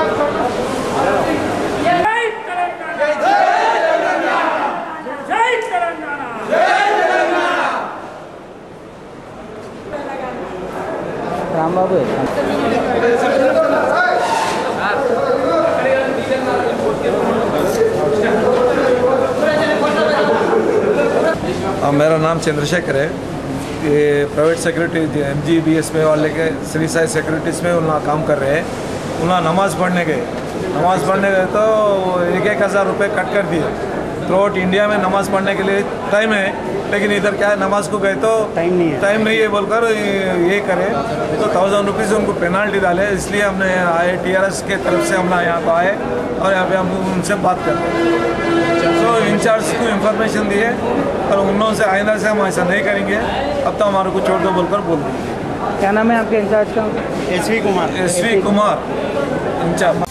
रामबाबू मेरा नाम चंद्रशेखर है। ये प्राइवेट सेक्रेटरी MGBS में वाले के श्री साई सेक्रेटरीज में उन्हें काम कर रहे हैं। उन्हें नमाज़ पढ़ने गए तो 1,000 रुपये कट कर दिए। थ्रू आउट इंडिया में नमाज़ पढ़ने के लिए टाइम है, लेकिन इधर क्या है, नमाज को गए तो टाइम नहीं है बोलकर ये करे तो 1,000 रुपीज़ उनको पेनाल्टी डाले। इसलिए हमने आए TRS के तरफ से, हम यहाँ पर आए और यहाँ पे हम उनसे बात कर रहे हैं। तो इंचार्ज को इन्फॉर्मेशन दिए और उन्होंने से आइंदा से हम ऐसा नहीं करेंगे, अब तो हमारे को छोड़ दो बोलकर बोल देंगे। क्या नाम है आपके इंचार्ज का? SV Kumar SV Kumar in charge.